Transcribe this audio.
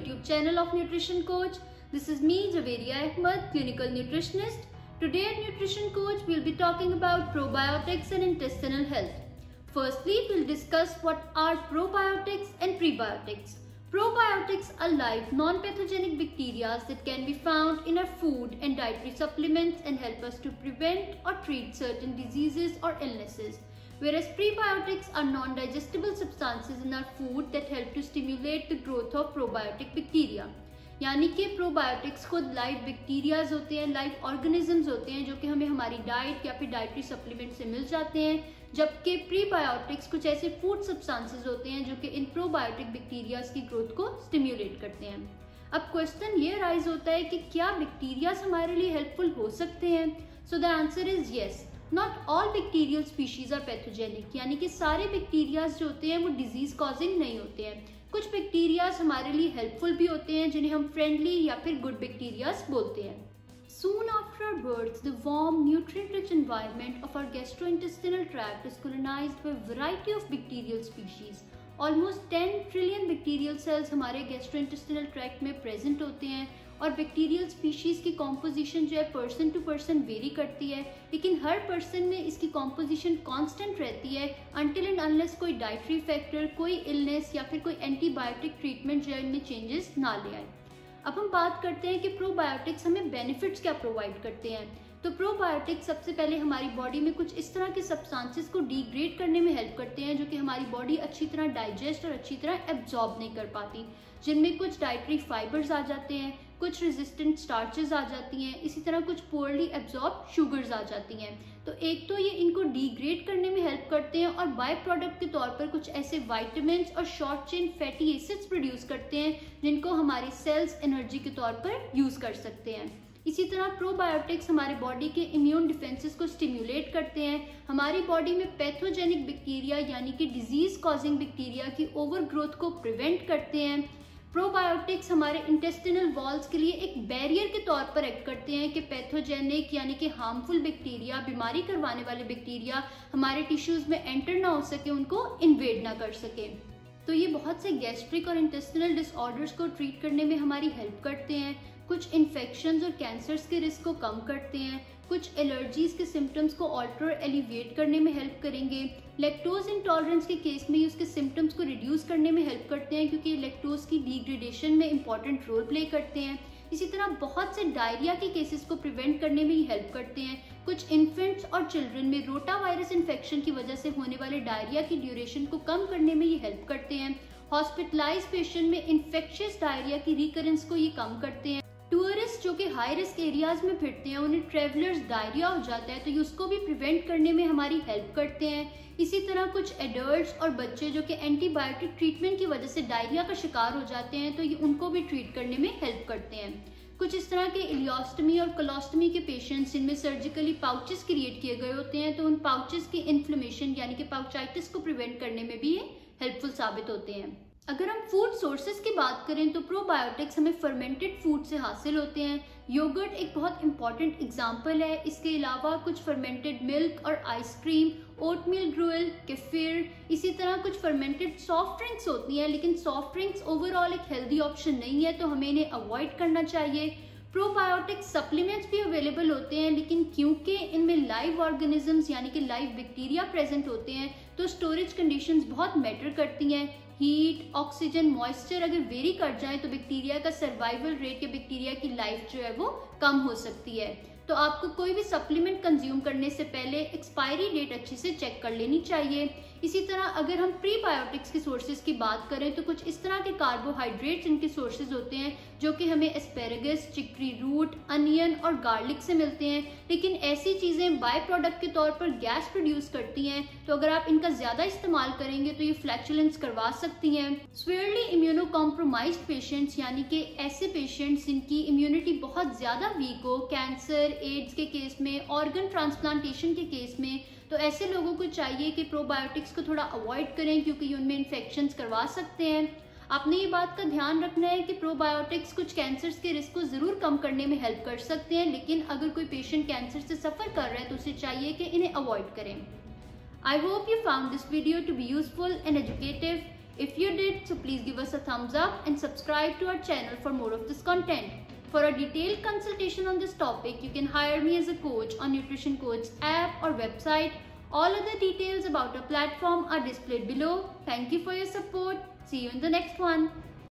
YouTube channel of Nutrition Coach. This is me, Javeria Ahmed, clinical nutritionist. Today at Nutrition Coach, we'll be talking about probiotics and intestinal health. Firstly, we'll discuss what are probiotics and prebiotics. Probiotics are live, non-pathogenic bacteria that can be found in our food and dietary supplements and help us to prevent or treat certain diseases or illnesses. Whereas prebiotics are non-digestible substances in our food that help to stimulate the growth of probiotic bacteria. यानी कि probiotics खुद live bacterias होते हैं, live organisms होते हैं जो कि हमें हमारी डाइट या फिर डाइटरी सप्लीमेंट से मिल जाते हैं, जबकि प्रीबायोटिक्स कुछ ऐसे फूड सब्सटेंसेस होते हैं जो कि इन प्रोबायोटिक बैक्टीरियाज की ग्रोथ को स्टिम्युलेट करते हैं। अब क्वेश्चन ये राइज होता है कि क्या बैक्टीरियाज हमारे लिए हेल्पफुल हो सकते हैं? So the answer is yes. Not all bacterial species are pathogenic, यानी कि सारे बैक्टीरियाज जो होते हैं वो डिजीज कॉजिंग नहीं होते हैं। कुछ बैक्टीरियाज हमारे लिए हेल्पफुल भी होते हैं जिन्हें हम फ्रेंडली या फिर गुड बैक्टीरियाज बोलते हैं। Soon after our birth, the warm, nutrient-rich environment of our gastrointestinal tract is colonized by a variety of bacterial species. Almost 10 trillion bacterial cells हमारे gastrointestinal tract में present होते हैं और बैक्टीरियल स्पीशीज की composition जो है पर्सन टू पर्सन वेरी करती है, लेकिन हर पर्सन में इसकी कॉम्पोजिशन कांस्टेंट रहती है अनटिल एंड अनलेस कोई डाइटरी फैक्टर, कोई इलनेस या फिर कोई एंटीबायोटिक ट्रीटमेंट जो है इनमें चेंजेस ना ले आए। अब हम बात करते हैं कि प्रोबायोटिक्स हमें बेनिफिट्स क्या प्रोवाइड करते हैं। तो प्रोबायोटिक्स सबसे पहले हमारी बॉडी में कुछ इस तरह के सब्सटेंसेस को डिग्रेड करने में हेल्प करते हैं जो कि हमारी बॉडी अच्छी तरह डाइजेस्ट और अच्छी तरह एब्जॉर्ब नहीं कर पाती, जिनमें कुछ डाइटरी फाइबर्स आ जाते हैं, कुछ रेजिस्टेंट स्टार्चेस आ जाती हैं, इसी तरह कुछ पोअरली एब्जॉर्ब शुगर्स आ जाती हैं। तो एक तो ये इनको डिग्रेड करने में हेल्प करते हैं और बाय प्रोडक्ट के तौर पर कुछ ऐसे विटामिन्स और short chain fatty acids produce करते हैं जिनको हमारी सेल्स एनर्जी के तौर पर यूज कर सकते हैं। इसी तरह प्रोबायोटिक्स हमारे बॉडी के इम्यून डिफेंसेस को स्टिम्युलेट करते हैं, हमारी बॉडी में पैथोजेनिक बैक्टीरिया यानी कि डिजीज कॉजिंग बैक्टीरिया की ओवर ग्रोथ को प्रिवेंट करते हैं। प्रोबायोटिक्स हमारे इंटेस्टिनल वॉल्स के लिए एक बैरियर के तौर पर एक्ट करते हैं कि पैथोजेनिक यानी कि हार्मफुल बैक्टीरिया, बीमारी करवाने वाले बैक्टीरिया हमारे टिश्यूज में एंटर ना हो सके, उनको इन्वेड ना कर सके। तो ये बहुत से गैस्ट्रिक और इंटेस्टिनल डिसऑर्डर्स को ट्रीट करने में हमारी हेल्प करते हैं, कुछ इन्फेक्शंस और कैंसर्स के रिस्क को कम करते हैं, कुछ एलर्जीज के सिम्टम्स को ऑल्टर एलिविएट करने में हेल्प करेंगे। लैक्टोज इंटॉलरेंस के केस में उसके सिम्टम्स को रिड्यूस करने में हेल्प करते हैं क्योंकि लैक्टोज की डिग्रेडेशन में इंपॉर्टेंट रोल प्ले करते हैं। इसी तरह बहुत से डायरिया के केसेस को प्रिवेंट करने में ही हेल्प करते हैं। कुछ इन्फेंट्स और चिल्ड्रन में रोटा वायरस इन्फेक्शन की वजह से होने वाले डायरिया की ड्यूरेशन को कम करने में ये हेल्प करते हैं। हॉस्पिटलाइज पेशेंट में इन्फेक्शियस डायरिया की रिकरेंस को ये कम करते हैं। टूरिस्ट जो कि हाई रिस्क एरियाज में फिरते हैं, उन्हें ट्रेवलर्स डायरिया हो जाता है तो ये उसको भी प्रिवेंट करने में हमारी हेल्प करते हैं। इसी तरह कुछ एडल्ट्स और बच्चे जो कि एंटीबायोटिक ट्रीटमेंट की वजह से डायरिया का शिकार हो जाते हैं तो ये उनको भी ट्रीट करने में हेल्प करते हैं। कुछ इस तरह के इलियोस्टमी और कोलोस्टमी के पेशेंट्स जिनमें सर्जिकली पाउचेस क्रिएट किए गए होते हैं तो उन पाउचेस की इन्फ्लेमेशन यानी कि पाउचाइटिस को प्रिवेंट करने में भी ये हेल्पफुल साबित होते हैं। अगर हम फूड सोर्सेज की बात करें तो प्रोबायोटिक्स हमें फर्मेंटेड फूड से हासिल होते हैं। योगर्ट एक बहुत इंपॉर्टेंट एग्जाम्पल है। इसके अलावा कुछ फर्मेंटेड मिल्क और आइसक्रीम, ओटमील ग्रुएल, केफिर, इसी तरह कुछ फर्मेंटेड सॉफ्ट ड्रिंक्स होती हैं, लेकिन सॉफ्ट ड्रिंक्स ओवरऑल एक हेल्दी ऑप्शन नहीं है तो हमें इन्हें अवॉइड करना चाहिए। प्रोबायोटिक सप्लीमेंट्स भी अवेलेबल होते हैं, लेकिन क्योंकि इनमें लाइव ऑर्गेनिजम्स यानी कि लाइव बैक्टीरिया प्रेजेंट होते हैं तो स्टोरेज कंडीशंस बहुत मैटर करती हैं। हीट, ऑक्सीजन, मॉइस्चर अगर वेरी कर जाए तो बैक्टीरिया का सर्वाइवल रेट या बैक्टीरिया की लाइफ जो है वो कम हो सकती है। तो आपको कोई भी सप्लीमेंट कंज्यूम करने से पहले एक्सपायरी डेट अच्छे से चेक कर लेनी चाहिए। इसी तरह अगर हम प्रीबायोटिक्स के सोर्सेज की बात करें तो कुछ इस तरह के कार्बोहाइड्रेट्स इनके सोर्सेज होते हैं जो कि हमें एस्पेरेगस, चिकरी रूट, अनियन और गार्लिक से मिलते हैं, लेकिन ऐसी चीजें बाय प्रोडक्ट के तौर पर गैस प्रोड्यूस करती हैं तो अगर आप इनका ज्यादा इस्तेमाल करेंगे तो ये फ्लैचुलेंस करवा सकती हैं। सीवियरली इम्यूनो कॉम्प्रोमाइज्ड पेशेंट्स यानी कि ऐसे पेशेंट्स जिनकी इम्यूनिटी बहुत ज्यादा वीक हो, कैंसर, एड्स के केस में, ऑर्गन ट्रांसप्लांटेशन के केस में, तो ऐसे लोगों को चाहिए कि प्रोबायोटिक्स को थोड़ा अवॉइड करें क्योंकि ये उनमें इन्फेक्शंस करवा सकते हैं। आपने ये बात का ध्यान रखना है कि प्रोबायोटिक्स कुछ कैंसर्स के रिस्क को जरूर कम करने में हेल्प कर सकते हैं, लेकिन अगर कोई पेशेंट कैंसर से सफर कर रहा है तो उसे चाहिए कि इन्हें अवॉइड करें। I hope you found this video to be useful and educative. If you did, so please give us a thumbs up and subscribe to our channel for more of this content. For a detailed consultation on this topic, you can hire me as a coach on Nutrition Coach app or website. All other details about our platform are displayed below. Thank you for your support. See you in the next one.